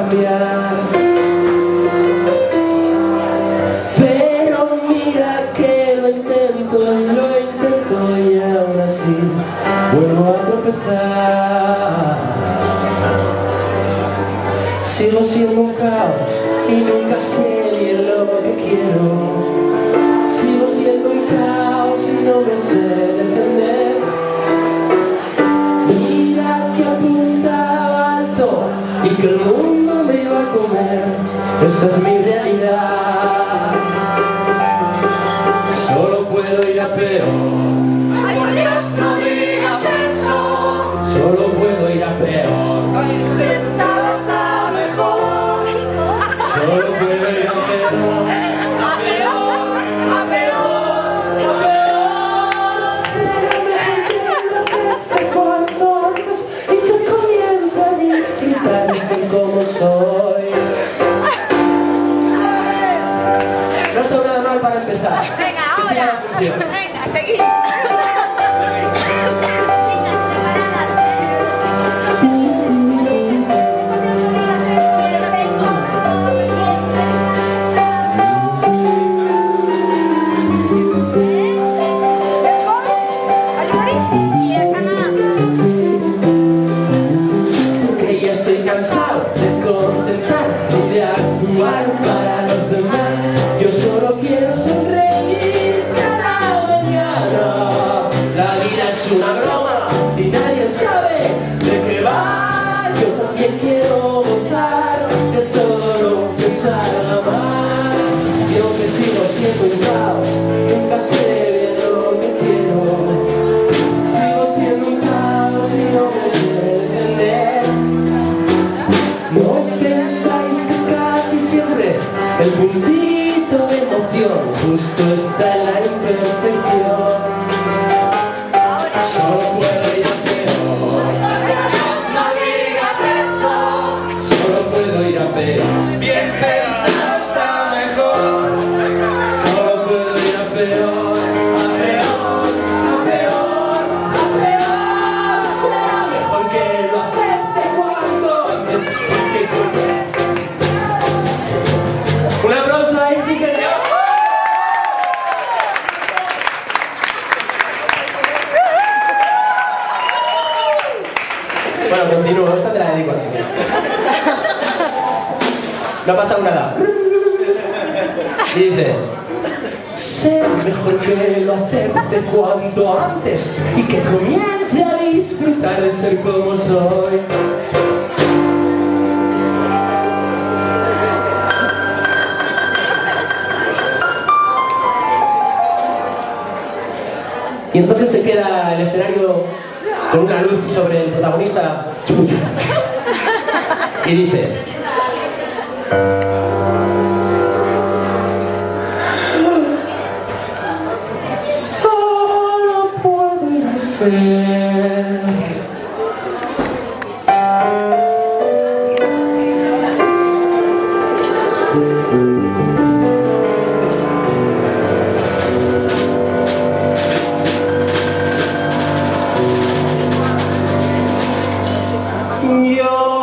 cambiar. Pero mira que lo intento y aún así vuelvo a tropezar. Sigo siendo un caos y nunca sé bien lo que quiero. Sigo siendo un caos y no me sé defender. Mira que apuntaba alto y que el mundo me iba a comer. Esta es mi realidad. Solo puedo ir a peor. Ay, por Dios, no digas eso. Solo puedo ir a peor. Pensado está mejor. Solo puedo ir a peor. A peor, a peor, a peor. Será mejor que lo acepte cuanto antes y que comience a disfrutarse como soy. No está nada mal para empezar. Venga, Que siga la ahora. función. Venga, seguid. Porque ya estoy cansado de contentar y de actuar para los demás. Yo solo quiero sonreír cada mañana. La vida es una broma y nadie sabe de qué va. Yo también quiero gozar de todo lo que salga mal. Y aunque sigo siendo un caos, nunca sé bien lo que quiero. Sigo siendo un caos y no me sé defender. ¿No pensáis que casi siempre el puntito de emoción justo está en la imperfección? Solo puedo ir a peor. No digas eso. Solo puedo ir a peor. Bien pensado está mejor. Solo puedo ir a peor. A peor, a peor, a peor. Será mejor que lo acepte cuanto antes. Un aplauso ahí, sí señor. Bueno, continúo, esta te la dedico a ti. No ha pasado nada. Y dice: será mejor que lo acepte cuanto antes y que comience a disfrutar de ser como soy. Y entonces se queda el escenario con una luz sobre el protagonista y dice: solo puede ser. Yo